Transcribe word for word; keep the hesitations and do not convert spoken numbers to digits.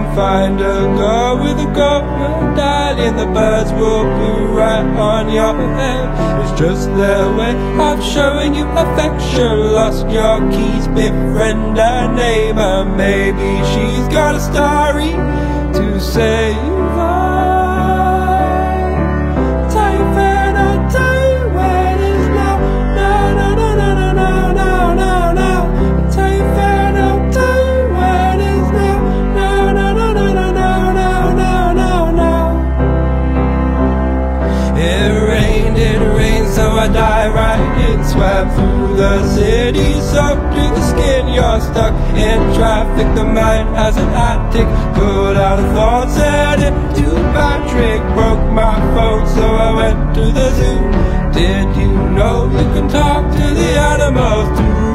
find a girl with a gold medallion, the birds will be right on your head. It's just their way of showing you affection. Lost your keys, befriend a neighbor. Maybe she's got a story to say. I dive right in, swam through the city, soaked to the skin. You're stuck in traffic, the mind has an attic. Put out a thought, set it to Patrick. Broke my phone, so I went to the zoo. Did you know you can talk to the animals too?